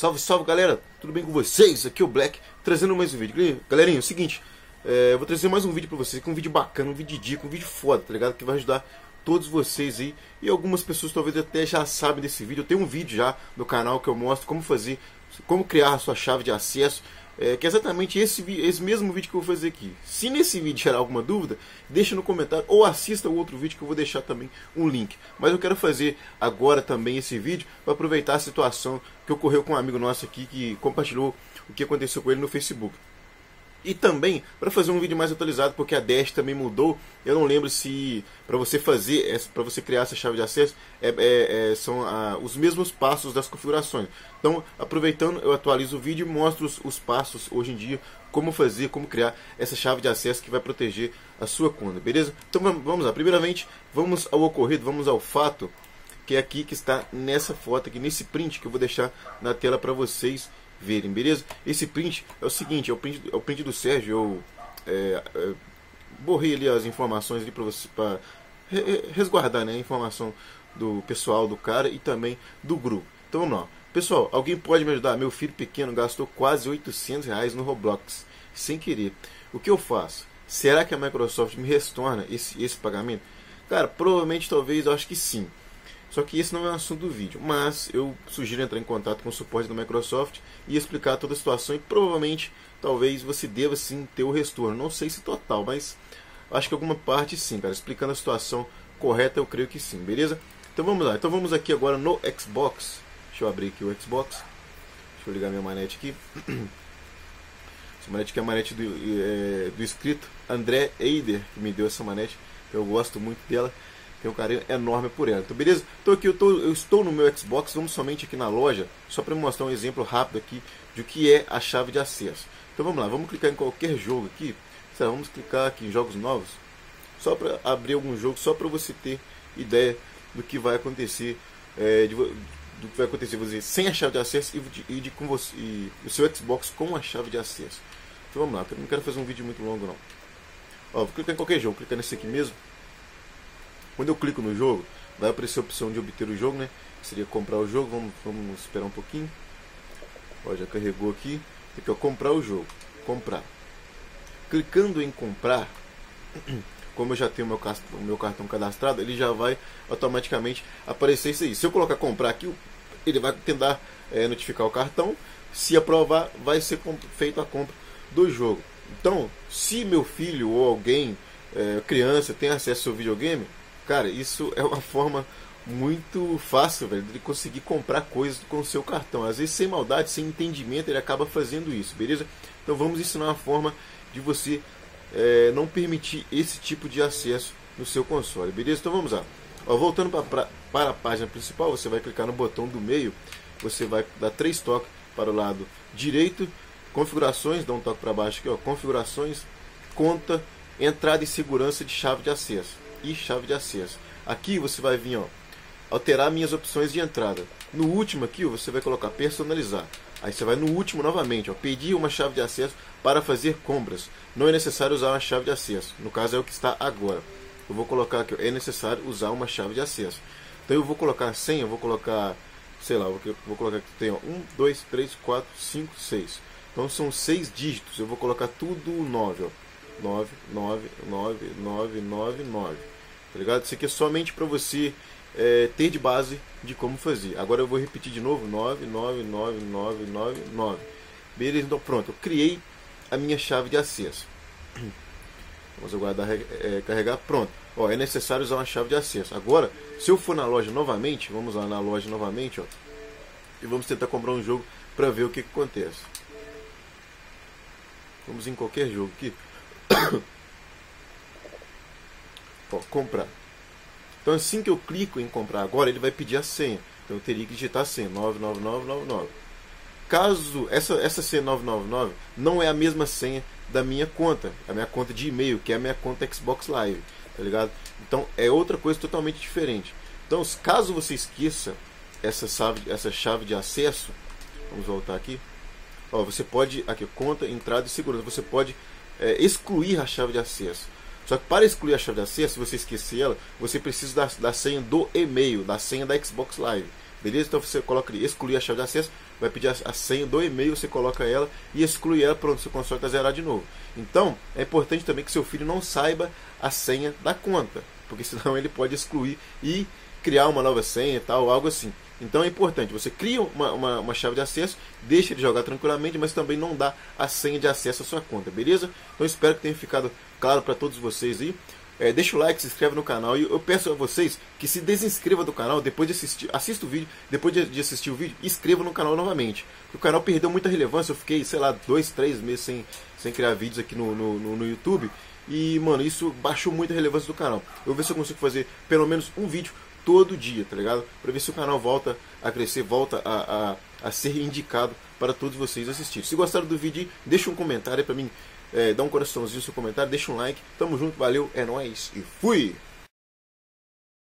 Salve, salve galera, tudo bem com vocês? Aqui é o Black, trazendo mais um vídeo. Galerinha, é o seguinte, eu vou trazer mais um vídeo pra vocês, que é um vídeo bacana, um vídeo de dica, um vídeo foda, tá ligado? Que vai ajudar todos vocês aí. E algumas pessoas talvez até já sabem desse vídeo. Eu tenho um vídeo já no canal que eu mostro como fazer, como criar a sua chave de acesso. Que é exatamente esse mesmo vídeo que eu vou fazer aqui. Se nesse vídeo gerar alguma dúvida, deixa no comentário ou assista o outro vídeo que eu vou deixar também um link. Mas eu quero fazer agora também esse vídeo para aproveitar a situação que ocorreu com um amigo nosso aqui que compartilhou o que aconteceu com ele no Facebook. E também para fazer um vídeo mais atualizado, porque a Dash também mudou. Eu não lembro se para você fazer, para você criar essa chave de acesso, são os mesmos passos das configurações. Então, aproveitando, eu atualizo o vídeo e mostro os passos hoje em dia, como fazer, como criar essa chave de acesso que vai proteger a sua conta, beleza? Então vamos lá. Primeiramente, vamos ao ocorrido, vamos ao fato, que é aqui que está nessa foto aqui, nesse print que eu vou deixar na tela para vocês verem, beleza? Esse print é o seguinte, é o print do Sérgio. Eu borrei ali as informações ali para você, para resguardar, né, a informação do pessoal do cara e também do grupo. Então vamos lá. Pessoal, alguém pode me ajudar? Meu filho pequeno gastou quase R$800 no Roblox, sem querer. O que eu faço? Será que a Microsoft me retorna esse pagamento? Cara, provavelmente, talvez, eu acho que sim. Só que esse não é o assunto do vídeo, mas eu sugiro entrar em contato com o suporte da Microsoft e explicar toda a situação, e provavelmente, talvez você deva sim ter o retorno. Não sei se total, mas acho que alguma parte sim, cara. Explicando a situação correta, eu creio que sim, beleza? Então vamos lá, então vamos aqui agora no Xbox. Deixa eu abrir aqui o Xbox. Deixa eu ligar minha manete aqui. Essa manete aqui é a manete do inscrito André Eider, que me deu essa manete. Eu gosto muito dela. Tenho um carinho enorme por ela. Então beleza? Então aqui eu estou no meu Xbox. Vamos somente aqui na loja, só para mostrar um exemplo rápido aqui de o que é a chave de acesso. Então vamos lá, vamos clicar em qualquer jogo aqui. Vamos clicar aqui em jogos novos, só para abrir algum jogo, só para você ter ideia do que vai acontecer, do que vai acontecer você sem a chave de acesso e com você, e o seu Xbox com a chave de acesso. Então vamos lá, eu não quero fazer um vídeo muito longo não. Vou clicar em qualquer jogo, vou clicar nesse aqui mesmo. Quando eu clico no jogo, vai aparecer a opção de obter o jogo, né? Seria comprar o jogo. Vamos esperar um pouquinho. Já carregou aqui. Aqui, ó, comprar o jogo. Comprar. Clicando em comprar, como eu já tenho o meu cartão cadastrado, ele já vai automaticamente aparecer isso aí. Se eu colocar comprar aqui, ele vai tentar notificar o cartão. Se aprovar, vai ser feita a compra do jogo. Então, se meu filho ou alguém, criança, tem acesso ao videogame, cara, isso é uma forma muito fácil, velho, de conseguir comprar coisas com o seu cartão. Às vezes, sem maldade, sem entendimento, ele acaba fazendo isso, beleza? Então vamos ensinar uma forma de você não permitir esse tipo de acesso no seu console, beleza? Então vamos lá. Voltando para a página principal, você vai clicar no botão do meio, você vai dar 3 toques para o lado direito, configurações, dá um toque para baixo aqui, ó, configurações, conta, entrada e segurança de chave de acesso. E chave de acesso. Aqui você vai vir, ó, alterar minhas opções de entrada. No último aqui, você vai colocar personalizar. Aí você vai no último novamente, ó, pedir uma chave de acesso para fazer compras. Não é necessário usar uma chave de acesso. No caso é o que está agora. Eu vou colocar aqui, ó, é necessário usar uma chave de acesso. Então eu vou colocar a senha, eu vou colocar, sei lá, vou colocar aqui, tem, ó, 1, 2, 3, 4, 5, 6. Então são 6 dígitos. Eu vou colocar tudo 9, ó. 9, 9, 9, 9, 9, 9. Tá ligado? Isso aqui é somente para você ter de base de como fazer. Agora eu vou repetir de novo: 9, 9, 9, 9, 9, 9. Beleza? Então pronto, eu criei a minha chave de acesso. Vamos aguardar carregar. Pronto. Ó, é necessário usar uma chave de acesso. Agora, se eu for na loja novamente, vamos lá na loja novamente, ó, e vamos tentar comprar um jogo para ver o que acontece. Vamos em qualquer jogo aqui. Ó, comprar. Então assim que eu clico em comprar agora, ele vai pedir a senha. Então eu teria que digitar a senha 99999. Caso essa senha 999 não é a mesma senha da minha conta, a minha conta de e-mail, que é a minha conta Xbox Live, tá ligado? Então é outra coisa totalmente diferente. Então caso você esqueça essa chave de acesso, vamos voltar aqui. Ó, você pode, aqui, conta, entrada e segurança, você pode excluir a chave de acesso. Só que para excluir a chave de acesso, se você esquecer ela, você precisa da senha do e-mail, da senha da Xbox Live. beleza? Então você coloca ali, excluir a chave de acesso, vai pedir a senha do e-mail, você coloca ela e exclui ela, pronto, seu console está zerado de novo. Então, é importante também que seu filho não saiba a senha da conta, porque senão ele pode excluir e criar uma nova senha e tal, algo assim. Então é importante, você cria uma chave de acesso, deixa ele jogar tranquilamente, mas também não dá a senha de acesso à sua conta, beleza? Então espero que tenha ficado claro para todos vocês aí. Deixa o like, se inscreve no canal e eu peço a vocês que se desinscreva do canal depois de assistir, assista o vídeo, depois de assistir o vídeo, inscreva no canal novamente. O canal perdeu muita relevância, eu fiquei, sei lá, 2, 3 meses sem criar vídeos aqui no YouTube e, mano, isso baixou muito a relevância do canal. Eu vou ver se eu consigo fazer pelo menos um vídeo todo dia, tá ligado? Pra ver se o canal volta a crescer, volta a ser indicado para todos vocês assistirem. Se gostaram do vídeo, deixa um comentário aí pra mim. Dá um coraçãozinho no seu comentário, deixa um like. Tamo junto, valeu, é nóis e fui!